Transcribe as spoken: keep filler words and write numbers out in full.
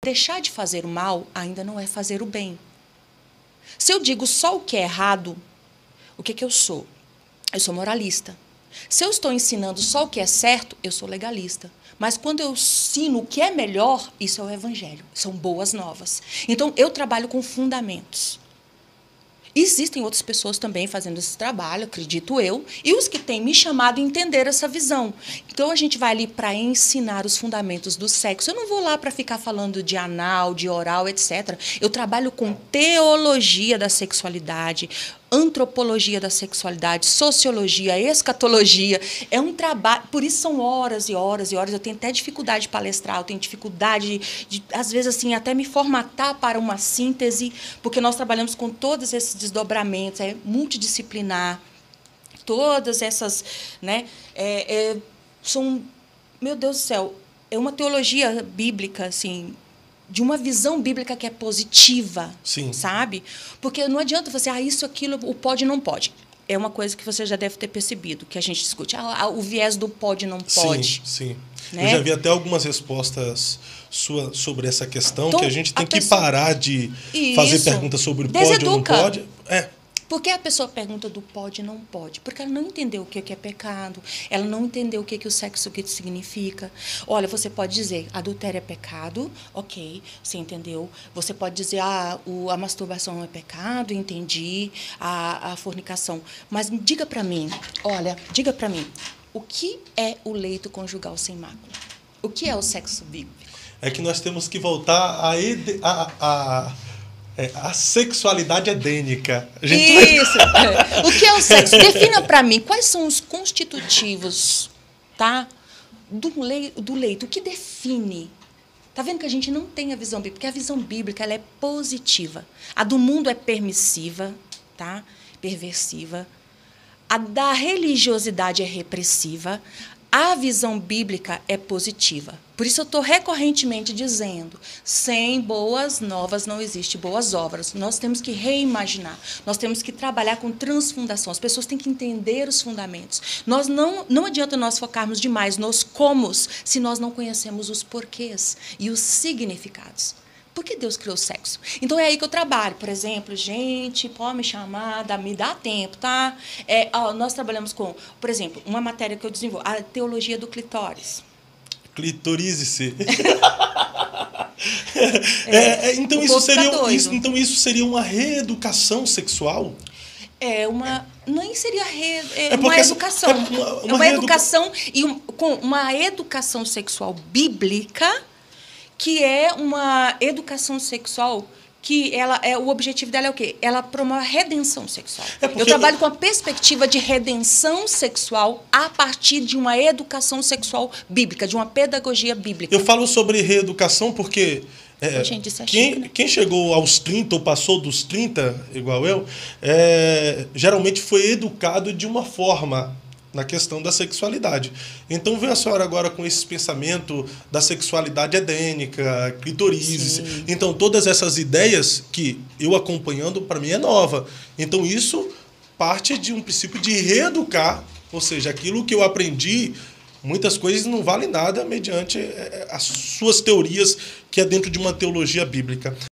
deixar de fazer o mal ainda não é fazer o bem. Se eu digo só o que é errado, o que, que eu sou? Eu sou moralista. Se eu estou ensinando só o que é certo, eu sou legalista. Mas quando eu ensino o que é melhor, isso é o evangelho. São boas novas. Então, eu trabalho com fundamentos. Existem outras pessoas também fazendo esse trabalho, acredito eu, e os que têm me chamado a entender essa visão. Então, a gente vai ali para ensinar os fundamentos do sexo. Eu não vou lá para ficar falando de anal, de oral, etcétera. Eu trabalho com teologia da sexualidade, antropologia da sexualidade, sociologia, escatologia. É um trabalho, por isso são horas e horas e horas. Eu tenho até dificuldade de palestrar, eu tenho dificuldade de, de, às vezes, assim, até me formatar para uma síntese, porque nós trabalhamos com todos esses desdobramentos, é multidisciplinar, todas essas, né, é, é, são, meu Deus do céu, é uma teologia bíblica, assim, de uma visão bíblica que é positiva, Sim. sabe? Porque não adianta você, ah, isso, aquilo, o pode, não pode. É uma coisa que você já deve ter percebido, que a gente discute. Ah, o viés do pode, não pode. Sim, sim. Né? Eu já vi até algumas respostas suas sobre essa questão, Então, que a gente tem a que pessoa... parar de Isso. fazer perguntas sobre o pode ou não pode. É. Por que a pessoa pergunta do pode e não pode? Porque ela não entendeu o que é pecado, ela não entendeu o que é o sexo, o que significa. Olha, você pode dizer, adultério é pecado, ok, você entendeu. Você pode dizer, ah, o, a masturbação é pecado, entendi, a, a fornicação. Mas diga para mim, olha, diga para mim, o que é o leito conjugal sem mácula? O que é o sexo bíblico? É que nós temos que voltar a... Ede, a, a É, a sexualidade edênica. A gente Isso. Vai... O que é o sexo? Defina para mim quais são os constitutivos, tá, do, le... do leito. O que define? Tá vendo que a gente não tem a visão bíblica? Porque a visão bíblica ela é positiva. A do mundo é permissiva, tá? Perversiva. A da religiosidade é repressiva. A visão bíblica é positiva. Por isso eu estou recorrentemente dizendo, sem boas novas não existe boas obras. Nós temos que reimaginar, nós temos que trabalhar com transfundação. As pessoas têm que entender os fundamentos. Nós não, não adianta nós focarmos demais nos comos se nós não conhecemos os porquês e os significados. Por que Deus criou o sexo? Então, é aí que eu trabalho. Por exemplo, gente, pode me chamar, dá, me dá tempo, tá? É, ó, nós trabalhamos com, por exemplo, uma matéria que eu desenvolvo, a teologia do clitóris. Clitorize-se. é, é, então, isso seria, tá isso, então, isso seria uma reeducação sexual? É uma... Nem seria re, é é uma educação. É uma, uma, uma, uma educação, e um, com uma educação sexual bíblica, que é uma educação sexual que ela é o objetivo dela é o quê? Ela promove a redenção sexual. É eu trabalho eu... com a perspectiva de redenção sexual a partir de uma educação sexual bíblica, de uma pedagogia bíblica. Eu falo sobre reeducação porque é, Gente, isso é quem, chique, né? quem chegou aos trinta ou passou dos trinta, igual eu, é, geralmente foi educado de uma forma na questão da sexualidade. Então, vem a senhora agora com esse pensamento da sexualidade edênica, clitoríase. Então, todas essas ideias que eu acompanhando, para mim, é nova. Então, isso parte de um princípio de reeducar, ou seja, aquilo que eu aprendi, muitas coisas não valem nada mediante as suas teorias, que é dentro de uma teologia bíblica.